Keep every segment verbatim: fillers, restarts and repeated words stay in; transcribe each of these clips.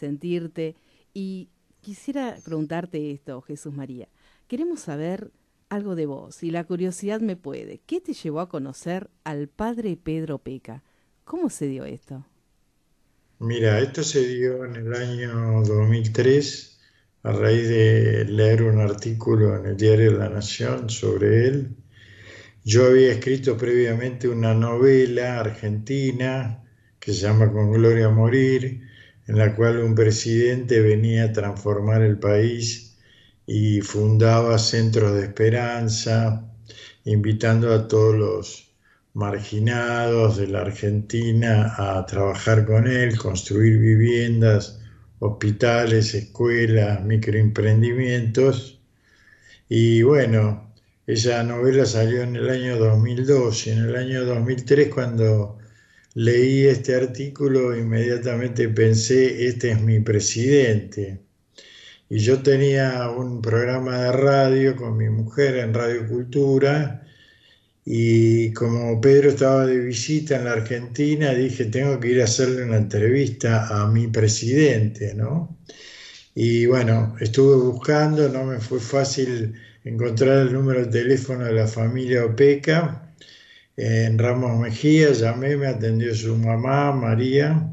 sentirte. Y quisiera preguntarte esto, Jesús María. Queremos saber algo de vos, y la curiosidad me puede. ¿Qué te llevó a conocer al padre Pedro Peca? ¿Cómo se dio esto? Mira, esto se dio en el año dos mil tres a raíz de leer un artículo en el diario La Nación sobre él. Yo había escrito previamente una novela argentina que se llama Con Gloria a Morir, en la cual un presidente venía a transformar el país y fundaba centros de esperanza, invitando a todos los marginados de la Argentina a trabajar con él, construir viviendas, hospitales, escuelas, microemprendimientos. Y bueno, esa novela salió en el año dos mil dos y en el año dos mil tres, cuando leí este artículo, inmediatamente pensé, este es mi presidente. Y yo tenía un programa de radio con mi mujer en Radio Cultura, y como Pedro estaba de visita en la Argentina, dije, tengo que ir a hacerle una entrevista a mi presidente, ¿no? Y bueno, estuve buscando, no me fue fácil encontrar el número de teléfono de la familia Opeca en Ramos Mejía. Llamé, me atendió su mamá, María,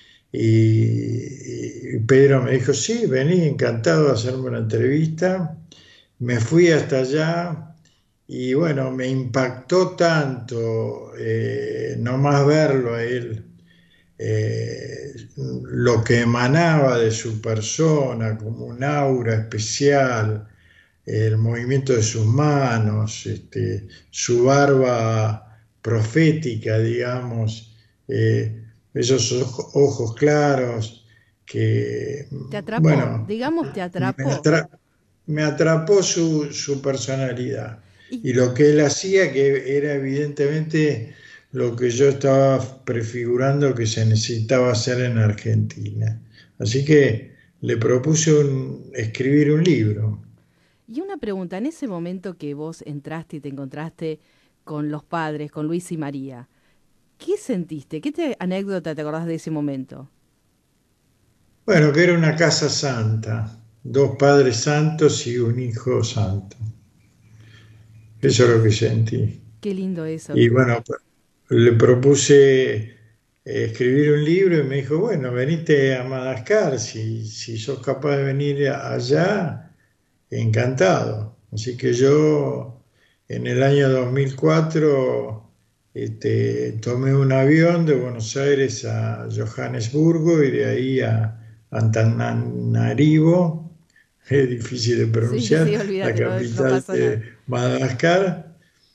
y, y Pedro me dijo, sí, vení, encantado de hacerme una entrevista. Me fui hasta allá y bueno, me impactó tanto, eh, nomás verlo a él, eh, lo que emanaba de su persona, como un aura especial, el movimiento de sus manos, este, su barba profética, digamos, eh, esos ojo- ojos claros que, ¿Te atrapó? bueno, Digamos, te me, atrapó. atra- me atrapó su, su personalidad ¿Y y lo que él hacía, que era evidentemente lo que yo estaba prefigurando que se necesitaba hacer en Argentina. Así que le propuse un- escribir un libro. Y una pregunta, en ese momento que vos entraste y te encontraste con los padres, con Luis y María, ¿qué sentiste? ¿Qué te, anécdota te acordás de ese momento? Bueno, que era una casa santa, dos padres santos y un hijo santo. Eso es lo que sentí. Qué lindo eso. Y bueno, pues, le propuse eh, escribir un libro y me dijo, bueno, venite a Madagascar, si, si sos capaz de venir a- allá, encantado. Así que yo en el año dos mil cuatro este, tomé un avión de Buenos Aires a Johannesburgo y de ahí a Antananarivo, es difícil de Sí, sí, pronunciar, la olvídate, no, no capital pasa nada. de Madagascar.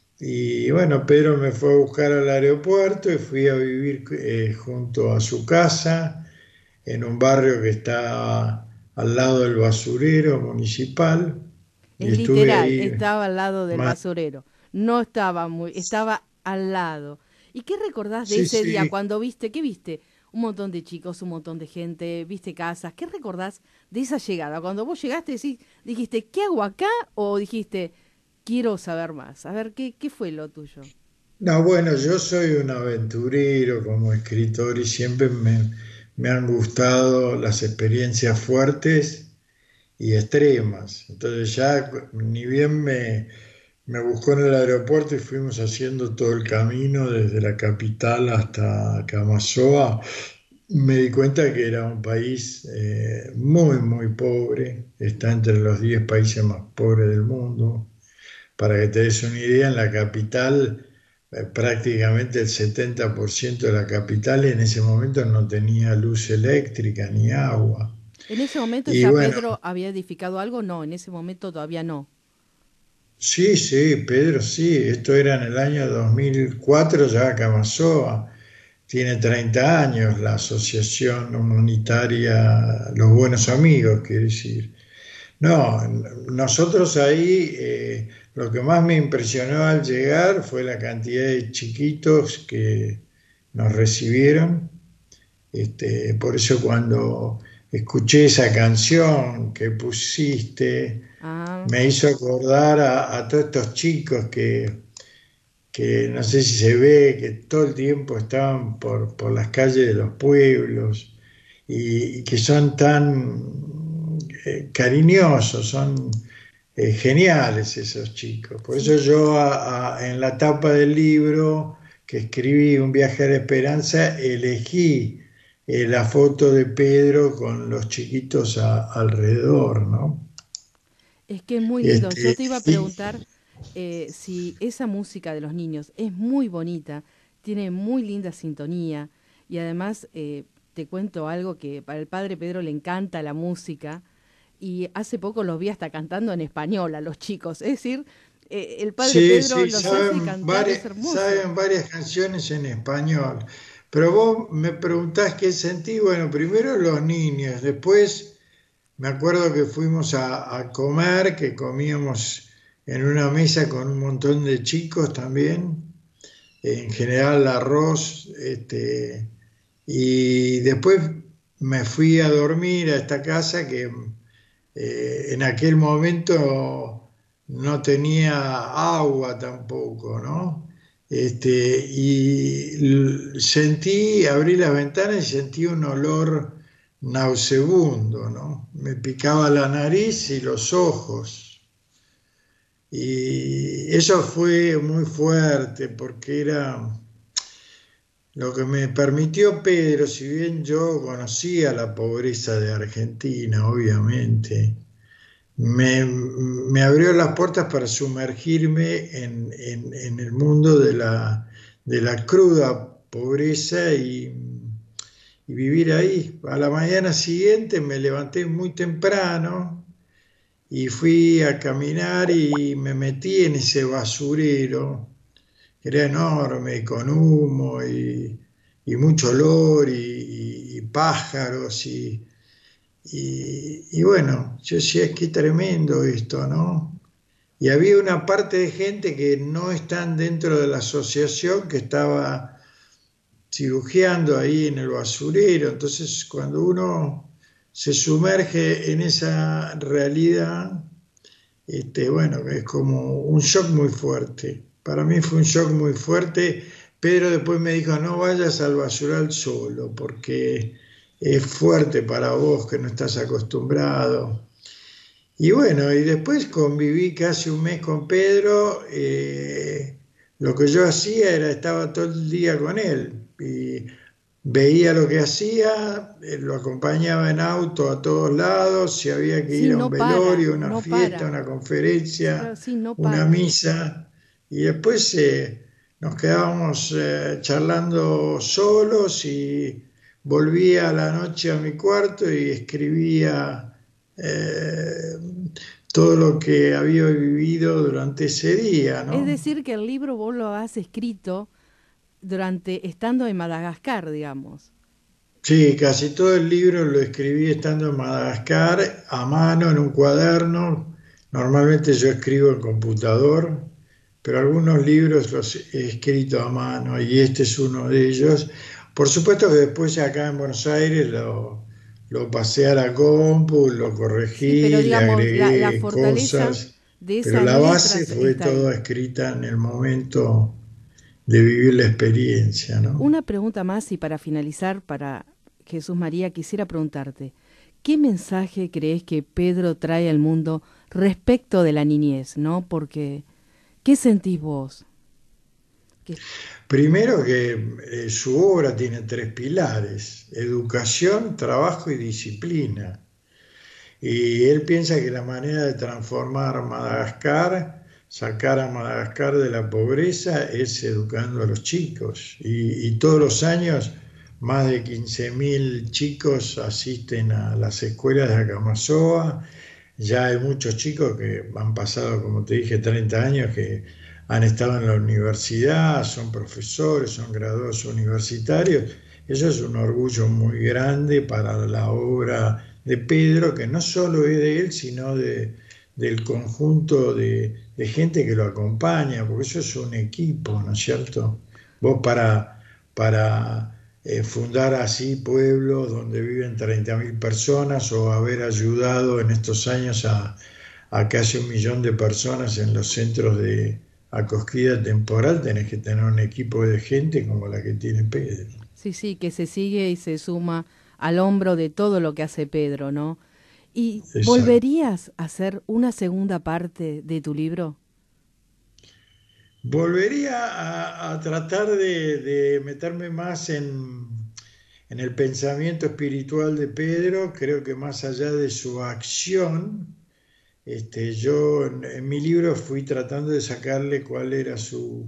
Y bueno, Pedro me fue a buscar al aeropuerto y fui a vivir eh, junto a su casa en un barrio que está al lado del basurero municipal, y Es estuve literal, ahí estaba al lado del más. basurero. No estaba muy, estaba al lado. ¿Y qué recordás de Sí, ese día sí. cuando viste, qué viste? Un montón de chicos, un montón de gente, viste casas. ¿Qué recordás de esa llegada? Cuando vos llegaste, decís, dijiste, ¿qué hago acá? O dijiste, quiero saber más. A ver, ¿qué, qué fue lo tuyo? No, bueno, yo soy un aventurero como escritor y siempre me, me han gustado las experiencias fuertes y extremas. Entonces ya ni bien me, me buscó en el aeropuerto y fuimos haciendo todo el camino desde la capital hasta Camasoa, me di cuenta que era un país eh, muy, muy pobre, está entre los diez países más pobres del mundo. Para que te des una idea, en la capital, eh, prácticamente el setenta por ciento de la capital en ese momento no tenía luz eléctrica ni agua. ¿En ese momento Y ya bueno, Pedro había edificado algo? No, en ese momento todavía no. sí, sí, Pedro, sí, esto era en el año dos mil cuatro, ya Camasoa tiene treinta años, la Asociación Humanitaria Los Buenos Amigos, quiere decir. No, nosotros ahí eh, lo que más me impresionó al llegar fue la cantidad de chiquitos que nos recibieron. Este, por eso cuando escuché esa canción que pusiste, Ah, me hizo acordar a, a todos estos chicos que, que no sé si se ve, que todo el tiempo estaban por, por las calles de los pueblos y, y que son tan eh, cariñosos, son eh, geniales esos chicos. Por eso Sí, yo a- a- en la tapa del libro que escribí, Un viaje a la esperanza, elegí eh, la foto de Pedro con los chiquitos a- alrededor, ¿no? es que es muy lindo. Yo Este, te iba a y, preguntar eh, si esa música de los niños es muy bonita, tiene muy linda sintonía y además eh, te cuento algo que para el padre Pedro le encanta la música y hace poco los vi hasta cantando en español a los chicos. Es decir, eh, el padre sí, Pedro sí, los hace saben cantar, es varias, hermoso. saben varias canciones en español. Pero vos me preguntás qué sentí. Bueno, primero los niños, después me acuerdo que fuimos a, a comer, que comíamos en una mesa con un montón de chicos también, en general arroz, este, y después me fui a dormir a esta casa que eh, en aquel momento no tenía agua tampoco, ¿no? Este, y l- sentí, abrí las ventanas y sentí un olor nausebundo, ¿no? Me picaba la nariz y los ojos. Y eso fue muy fuerte porque era lo que me permitió Pedro, si bien yo conocía la pobreza de Argentina, obviamente, me, me abrió las puertas para sumergirme en, en- en el mundo de la, de la cruda pobreza y, y vivir ahí. A la mañana siguiente me levanté muy temprano y fui a caminar y me metí en ese basurero, que era enorme, con humo y, y mucho olor y, y- y pájaros y, y- y bueno, yo decía, qué tremendo esto, ¿no? Y había una parte de gente que no están dentro de la asociación que estaba cirugiando ahí en el basurero. Entonces, cuando uno se sumerge en esa realidad, este, bueno, es como un shock muy fuerte. Para mí fue un shock muy fuerte. Pedro después me dijo, no vayas al basural solo, porque es fuerte para vos que no estás acostumbrado. Y bueno, y después conviví casi un mes con Pedro. Eh, lo que yo hacía era, estaba todo el día con él y veía lo que hacía, eh, lo acompañaba en auto a todos lados, si había que Sí, ir a un no para, velorio, una no fiesta, para. una Claro, conferencia, sí, no una para. misa, y después eh, nos quedábamos eh, charlando solos y volvía a la noche a mi cuarto y escribía eh, todo lo que había vivido durante ese día, Es ¿no? decir, que el libro vos lo has escrito durante, estando en Madagascar, digamos. Sí, casi todo el libro lo escribí estando en Madagascar, a mano, en un cuaderno. Normalmente yo escribo en computador, pero algunos libros los he escrito a mano y este es uno de ellos. Por supuesto que después acá en Buenos Aires lo, lo pasé a la compu, lo Sí, pero corregí, le digamos, la, la agregué fortaleza cosas, de pero esas la base letras fue está toda ahí. escrita en el momento de vivir la experiencia, ¿no? Una pregunta más y para finalizar, para Jesús María, quisiera preguntarte, ¿qué mensaje crees que Pedro trae al mundo respecto de la niñez, no? Porque, ¿qué sentís vos? Que, Primero que eh, su obra tiene tres pilares: educación, trabajo y disciplina. Y él piensa que la manera de transformar Madagascar, sacar a Madagascar de la pobreza, es educando a los chicos. Y, y todos los años más de quince mil chicos asisten a las escuelas de Acamasoa. Ya hay muchos chicos que han pasado, como te dije, treinta años, que han estado en la universidad, son profesores, son graduados universitarios. Eso es un orgullo muy grande para la obra de Pedro, que no solo es de él, sino de, del conjunto de, de gente que lo acompaña, porque eso es un equipo, ¿no es cierto? Vos para, para eh, fundar así pueblos donde viven treinta mil personas o haber ayudado en estos años a, a casi un millón de personas en los centros de acogida temporal, tenés que tener un equipo de gente como la que tiene Pedro. sí, sí, que se sigue y se suma al hombro de todo lo que hace Pedro, ¿no? ¿Y Exacto. volverías a hacer una segunda parte de tu libro? Volvería a, a tratar de, de meterme más en, en el pensamiento espiritual de Pedro. Creo que más allá de su acción, este, yo en, en mi libro fui tratando de sacarle cuál era su,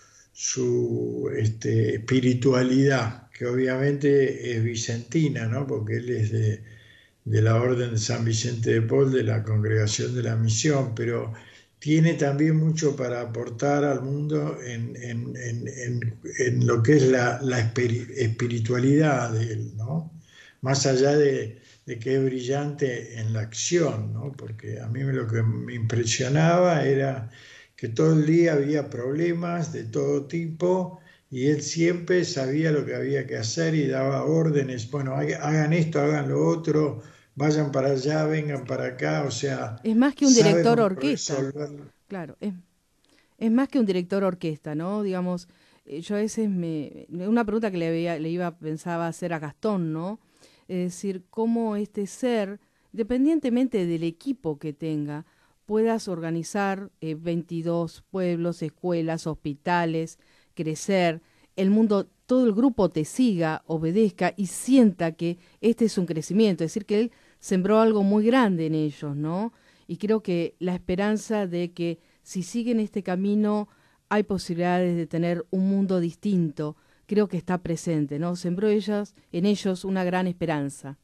su este, espiritualidad, que obviamente es vicentina, ¿no? Porque él es de, de la Orden de San Vicente de Paul, de la Congregación de la Misión, pero tiene también mucho para aportar al mundo en, en, en, en, en lo que es la, la espiritualidad de él, ¿no? Más allá de, de que es brillante en la acción, ¿no? Porque a mí lo que me impresionaba era que todo el día había problemas de todo tipo y él siempre sabía lo que había que hacer y daba órdenes, bueno, hagan esto, hagan lo otro, vayan para allá, vengan para acá, o sea, Es más que un sabe director cómo orquesta, resolver. claro, es, es más que un director orquesta, ¿no? Digamos, eh, yo a veces me... Una pregunta que le, había, le iba pensaba hacer a Gastón, ¿no? Es decir, cómo este ser, independientemente del equipo que tenga, puedas organizar eh, veintidós pueblos, escuelas, hospitales, crecer, el mundo, todo el grupo te siga, obedezca y sienta que este es un crecimiento, es decir, que él sembró algo muy grande en ellos, ¿no? Y creo que la esperanza de que si siguen este camino hay posibilidades de tener un mundo distinto, creo que está presente, ¿no? Sembró ellas, en ellos una gran esperanza.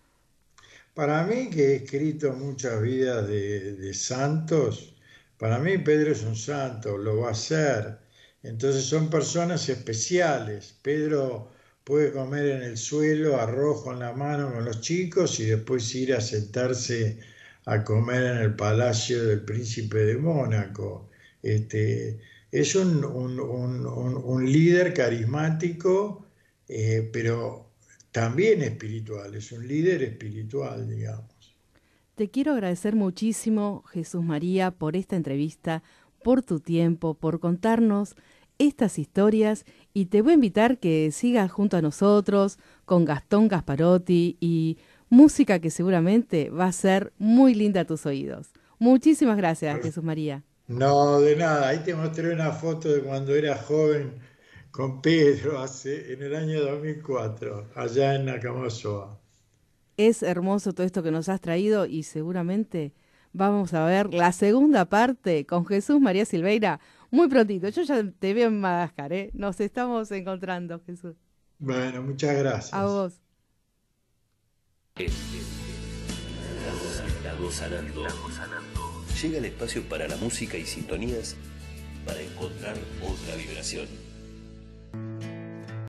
Para mí, que he escrito muchas vidas de, de santos, para mí Pedro es un santo, lo va a ser. Entonces son personas especiales. Pedro puede comer en el suelo, arroz con la mano con los chicos y después ir a sentarse a comer en el palacio del príncipe de Mónaco. Este, es un, un- un- un- un líder carismático, eh, pero también espiritual, es un líder espiritual, digamos. Te quiero agradecer muchísimo, Jesús María, por esta entrevista, por tu tiempo, por contarnos estas historias y te voy a invitar que sigas junto a nosotros con Gastón Gasparotti y música que seguramente va a ser muy linda a tus oídos. Muchísimas gracias, Jesús María. No, de nada, ahí te mostré una foto de cuando era joven con Pedro hace, en el año dos mil cuatro, allá en Nakamosoa. Es hermoso todo esto que nos has traído y seguramente vamos a ver la segunda parte con Jesús María Silveira muy prontito. Yo ya te veo en Madagascar, ¿eh? Nos estamos encontrando, Jesús. Bueno, muchas A gracias. vos. Lago Sanando. Llega el espacio para la música y sintonías para encontrar otra vibración.